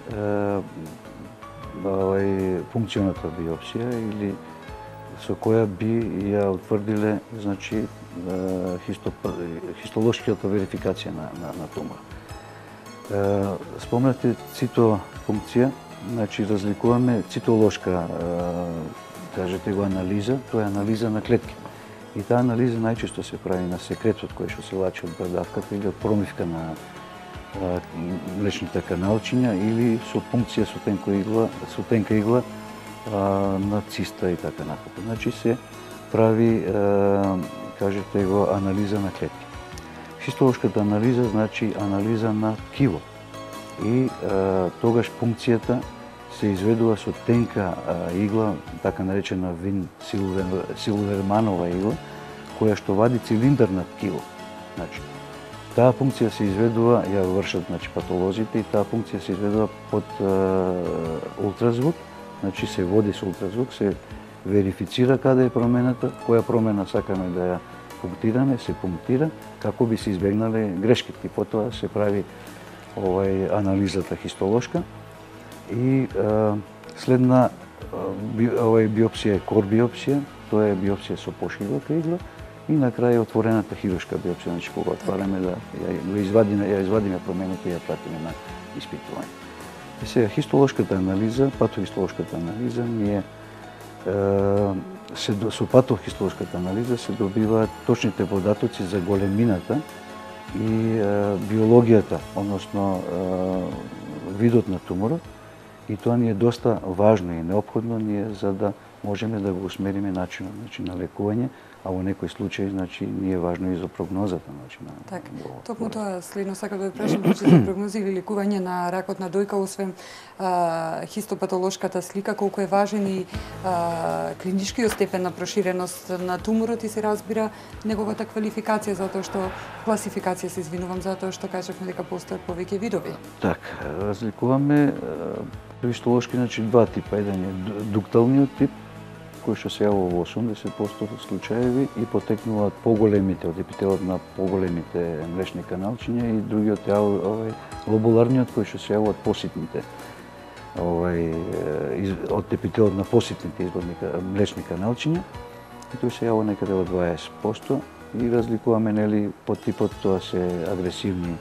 функционалната биопсија или со која би ја утврдиле, значи, хистолошката верификација на тумор. Спомнате цитофункција, значи разликуваме цитолошка, кажете го анализа, тоа е анализа на клетки. И таа анализа најчесто се прави на секретот кој што се лачи од брадавката или од промивка на млечните каналчиња или со пункција со тенка игла на циста и така натаму. Значи се прави, кажете го, анализа на клетки. Хистолошката анализа значи анализа на ткиво. И тогаш пункцијата се изведува со тенка игла, така наречена Вин Силверманова игла, која што вади цилиндар на ткиво. Значи, таа функција се изведува, ја вршат патолозите, и таа функција се изведува под ултразвук, значи се води со ултразвук, се верифицира каде е промената, која промена сакаме да ја пунктираме, се пунктира, како би се избегнале грешките. Потоа се прави анализата хистолошка и следна биопсија е кор биопсија, тоа е биопсија со поширока игла, и на крај отворената хируршка биопсија, значи кога отвараме да ја извадиме промените и ја пратиме на испитување. И сега хистолошката анализа, патохистолошката анализа ние со патохистолошката анализа се добиваат точните податоци за големината и биологијата, односно видот на туморот, и тоа ни е доста важно и неопходно ние за да можеме да го усмериме начинот на лекување, а во некои случаи значи не е важно и за прогнозата на.
Така. Токму тоа следно сакам да ве прашам за прогнози или лекување на ракот на дојка, освен хистопатолошката слика, колку е важен и клиничкиот степен на проширеност на туморот и се разбира неговата квалификација, затоа што класификација се извинувам, затоа што кажавме дека постојат повеќе видови.
Така, разликуваме хистолошки, значи два типа, еден е дукталниот тип, кој што се јавува во 80% случаеви и потекнуваат поголемите од епителот на поголемите млечни каналчиња, и другиот е лобуларниот кој што се јавуваат поситните од епителот на поситните млечни каналчиња, и тој се јавува некаде во 20%, и разликуваме нели по типот, тоа се агресивни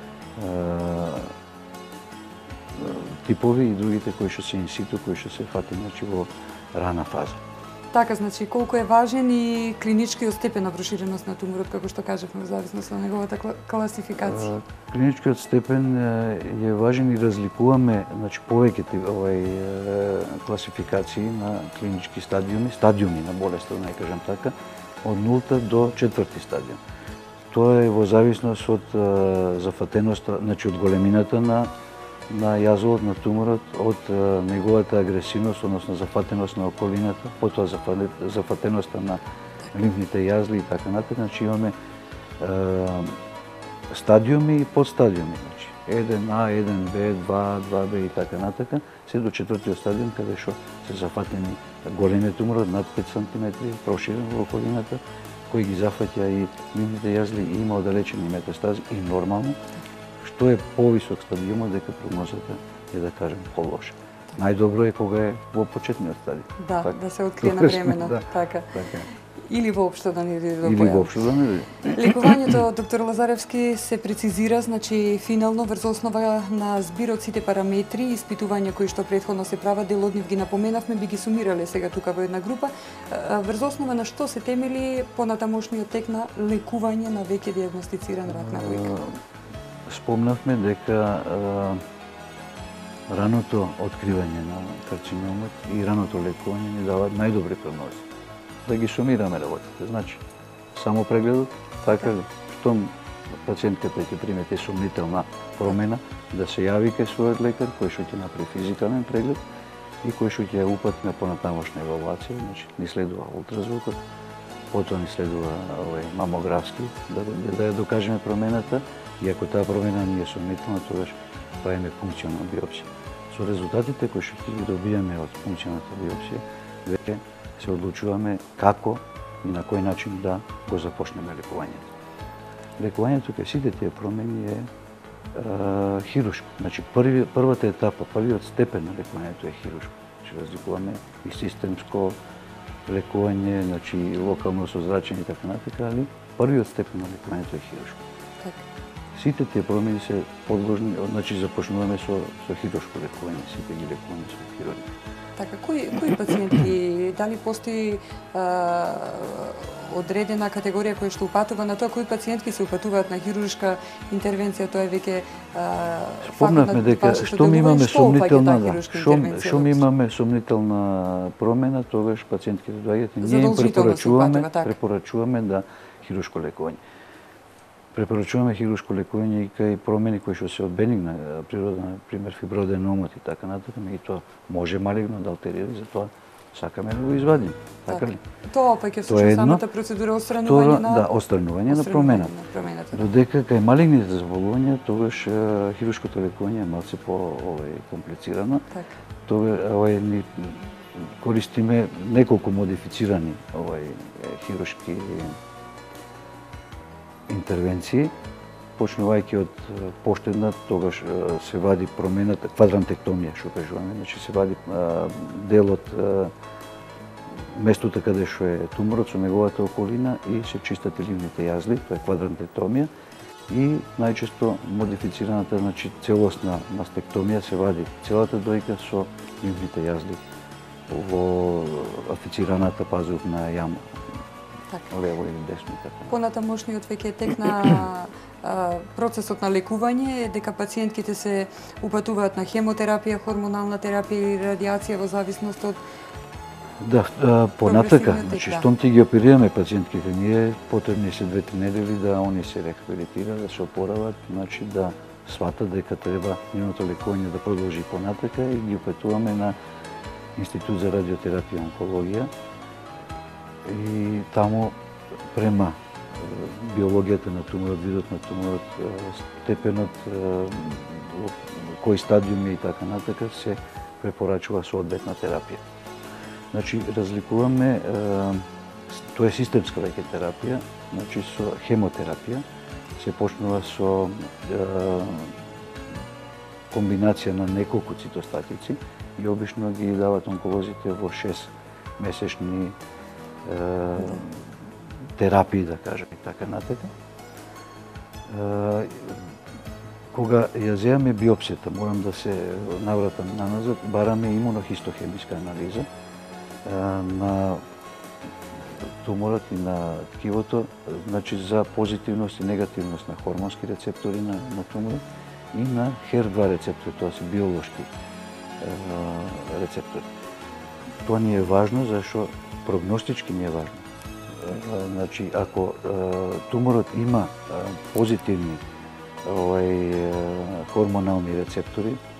типови и другите кои што се инситу, кои што се фати значи во рана фаза.
Така, значи, колку е важен и клиничкиот степен на проширеност на туморот, како што кажавме, во зависност од неговата класификација?
Клиничкиот степен е важен и разликуваме, значи, повеќето класификации на клинички стадиуми на болеста, да не кажам така, од 0 до 4 стадиум. Тоа е во зависност од зафатеноста, значи од големината на на јазовот на туморот од неговата агресивност, односно зафатеност на околината, потоа зафатеноста на лимфните јазли и така натаму. Значи имаме стадиуми и подстадиуми. Значи 1А, 1Б, 2, 2Б и така натака, се до четвртиот стадиум каде што се зафатени големиот тумор над 5 см, проширен во околината, кој ги зафаќа и лимфните јазли и има оддалечени метастази и нормално, што е повисок стадиумот, дека прогнозата е, да кажем, полоша. Најдобро е кога е во почетниот стадиум.
Да,
така,
да се открие навремено,
да,
така.
Така.
Или воопшто да не дојде до
Или
појава.
воопшто да не дојде.
Лекувањето, доктор Лазаревски, се прецизира, значи финално врз основа на збирот сите параметри и испитувања кои што претходно се прават, дел од нив ги напоменавме, би ги сумирале сега тука во една група. Врз основа на што се темели понатамошниот тек на лекување на веќе дијагностициран рак на дојка?
Спомнавме дека раното откривање на карциномот и раното лекување ни даваат најдобри прогнози. Да ги сумираме работите. Значи, само прегледот, така ли? Штом пациентката ќе примете сумнителна промена, да се јави кај својот лекар, кој што ќе направи физикален преглед и кој што ќе упатне понатамошна евалуација, значи ни следува ултразвукот, потоа ни следува мамографски, да ја докажеме промената, и ако таа промена не е сумнителна, тогаш правиме функционална биопсија. Со резултатите кои што ги добијаме од функционалната биопсија, веќе се одлучуваме како и на кој начин да го започнеме лекувањето. Лекувањето кај сите тие промени е хируршко. Значи, првата етапа, првиот степен на лекувањето е хируршко. Значи, разликуваме и системско лекување, значи, локално со зрачење и така натака, али првиот степен на лекувањето е хируршко. Сите тие промени се подложни, значи започнуваме со хируршко лекување, сите ги лекуваме со хирургија.
Така, кои пациенти, дали постои одредена категорија која што упатува на тоа, кои пациентки се упатуваат на хируршка интервенција, тоа е веќе
спомнавме дека што имаме сомнителна промена, тогаш пациентките доаѓаат и ние им препорачуваме да хируршко лекување. Препорачуваме хируршко лекување и кај промени кои што се од бенигна природа, например фиброаденомот и така натаму, меѓутоа може малигно да алтерира, затоа сакаме да го извадиме. Така ли?
Тоа пак е всушност самата процедура отстранување на
да, отстранување на промената. Додека кај малигните заболувања, тогаш хируршкото лекување е малце по-комплицирано. Тоа ни користиме неколку модифицирани хируршки интервенции, почнувајќи од поштедна, тогаш се вади промената, квадрантектомија, што кажуваме, значи се вади дел од местото каде што е туморот со неговата околина и се чистат лимфните јазли, тоа е квадрантектомија, и најчесто модифицираната, значи целосна мастектомија, се вади целата дојка со лимфните јазли во афицираната пазувна јама. Лево или десно и така.
Понатамошниот веќе тек на процесот на лекување е дека пациентките се упатуваат на хемотерапија, хормонална терапија или радиација во зависност од
понатака, значи штом ти ги оперираме пациентките, ние потребни се 2-3 недели да они се рехабилитираат, да се опорават, значи да сватат дека треба нивното лекување да продолжи понатака и ги упатуваме на Институт за радиотерапија и онкологија. И таму према биологијата на туморот, видот на туморот, степенот, кој стадиуми и така натака се препорачува соодветна терапија. Значи, разликуваме, тоа е системска веќе терапија, значи со хемотерапија, се почнува со комбинација на неколку цитостатици и обично ги дават онколозите во 6 месечни терапии, да кажем, и така натака. Кога ја земаме биопсијата, морам да се навратам наназад, бараме имунохистохемиска анализа на туморот и на ткивото, значи за позитивност и негативност на хормонски рецептори на туморот и на HER2 рецептори, тоа се биолошки рецептори. Тоа ни е важно, зашто прогностички не е важно. Значи, ако туморот има позитивни хормонални рецептори,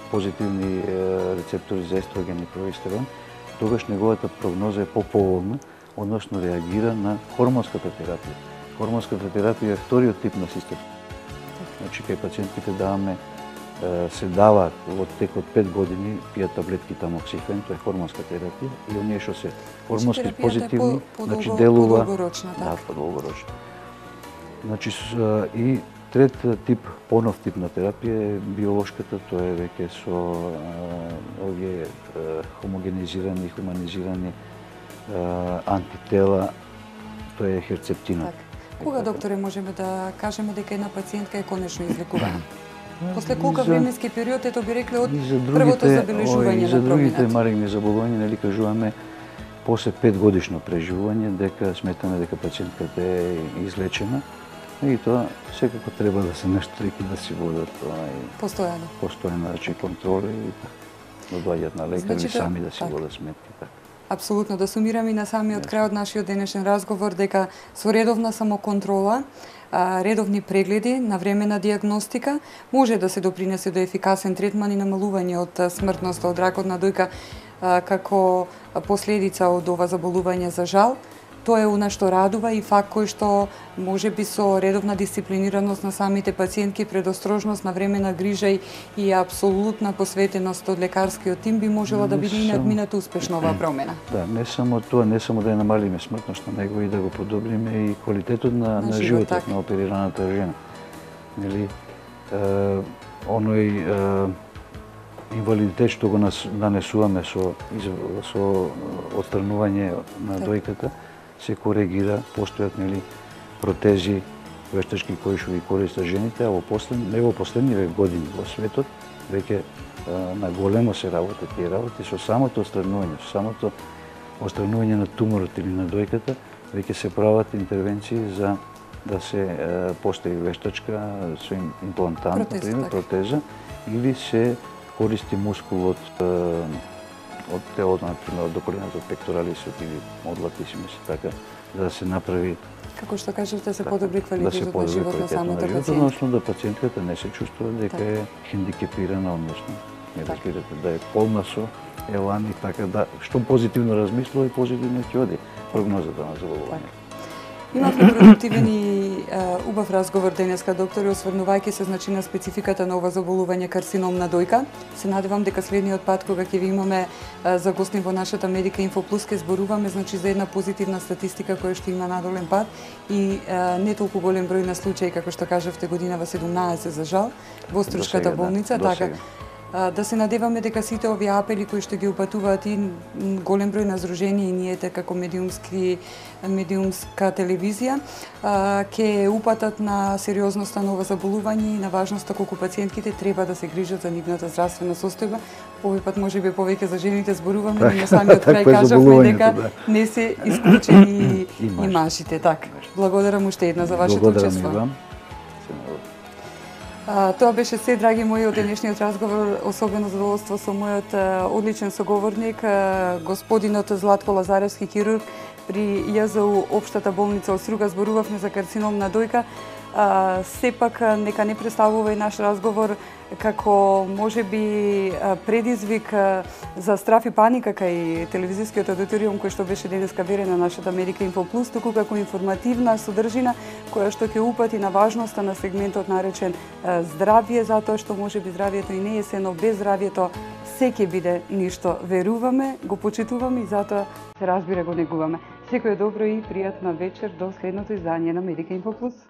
позитивни рецептори за естроген и прогестерон, тогаш неговата прогноза е поповолна, односно реагира на хормонската терапија. Хормонската терапија е вториот тип на систем. Значи, кај пациентите се даваат во тек од 5 години, пијат таблетки тамоксифен, тоа е хормонска терапија, и оние што се хормонски позитивни, значи делува подолгорочно. Значи, и трет тип, понов тип на терапија е биолошката, тоа е веќе со овие хомогенизирани, хуманизирани антитела, тоа е херцептинот.
Кога, докторе, можеме да кажеме дека една пациентка е конечно излекувана? После колку временски период, ето би рекле од првото забележување на промената?
За другите маригни заболувања, нели кажуваме, после 5 годишно преживување, дека сметаме дека пациентката е излечена, и тоа секако треба да се наштреки да си водат постојано, значи контроли и да доаѓаат на лекар и сами да си водат сметки.
Апсолутно, да сумираме и на самиот крај од нашиот денешен разговор дека со редовна самоконтрола, редовни прегледи, навремена диагностика може да се допринесе до ефикасен третман и намалување од смртноста од ракот на дојка како последица од ова заболување за жал. Тоа е она што радува и факт кој што можеби со редовна дисциплинираност на самите пациентки, предострожност, навремена грижа и апсолутна посветеност од лекарскиот тим би можела да биде и надмината успешно оваа промена.
Да, не само тоа, не само да ја намалиме смртност на него и да го подобриме и квалитетот на животот на оперираната жена. Нели, оној инвалидитет што го нанесуваме со отстранување на дојката, се коригира, постојат протези вештачки кои што ги користат жените, а не во последниве години во светот веќе на големо се работат тие работи со самото отстранување на туморот или на дојката, веќе се прават интервенции за да се постави вештачка со имплантант, например, протеза, или се користи мускул од телото, например, од коленото, од пекторалисот или од латисимус, така, да се направи...
Како што кажете, да се подобри квалитетот на живот на самата пациентка.
Односно да пациентката не се чувствува дека е хендикепирана, односно, не разбирате, да е полна со елан и така, да, што позитивно размислува и позитивно ќе оди прогнозата на заболување.
Имавме продуктивен и убав разговор денеска, доктори, осврнувајќи се на спецификата на ова заболување карцином на дојка. Се надевам дека следниот пат кога ќе ви имаме за гостин во нашата Медика Инфо Плюс ќе зборуваме за една позитивна статистика која што има надолен пат и не толку голем број на случаи како што кажавте годинава 17 за жал во Струшката болница, така. Да се надеваме дека сите овие апели кои што ги упатуваат и голем број на здруженија и ние како медиумска телевизија ќе упатат на сериозноста на ова заболување и на важноста колку пациентките треба да се грижат за нивната здравствена состојба. Овој пат можеби повеќе за жените зборуваме, но на самиот крај кажавме дека не се исклучени и мажите. Така. Благодарам уште една за вашето учество. Тоа беше се, драги мои, од денешниот разговор. Особено задоволство со мојот одличен соговорник, господинот Златко Лазаревски, хирург при ЈЗУ Општата болница од Струга. Зборувавме за карцином на дојка. Сепак нека не представува и наш разговор како можеби предизвик за страф и паника кај телевизискиот аудиториум кој што беше денеска верен на нашата Медика Инфо Плюс, туку како информативна содржина која што ќе упати на важноста на сегментот наречен здравје, затоа што можеби здравјето и не е се, но без здравјето се ќе биде ништо. Веруваме, го почитуваме и затоа се разбира го негуваме. Секој добро и пријатна вечер до следното издание на Медика Инфо Плюс.